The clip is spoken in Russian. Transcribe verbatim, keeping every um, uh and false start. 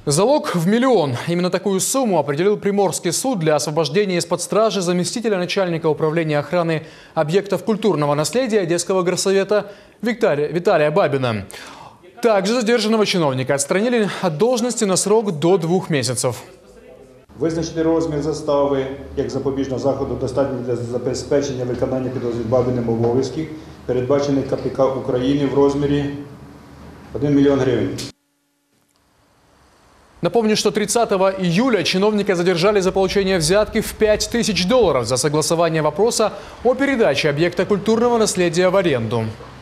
Залог в миллион. Именно такую сумму определил Приморский суд для освобождения из-под стражи заместителя начальника управления охраны объектов культурного наследия Одесского горсовета Виталия, Виталия Бабина. Также задержанного чиновника отстранили от должности на срок до двух месяцев. Визначений розмір застави як запобіжного заходу достатньо для забезпечення виконання підозрюваним Бабиним обов'язків, передбачений КПК України в розмірі один миллион гривен. Напомню, что тридцатого июля чиновника задержали за получение взятки в пять тысяч долларов за согласование вопроса о передаче объекта культурного наследия в аренду.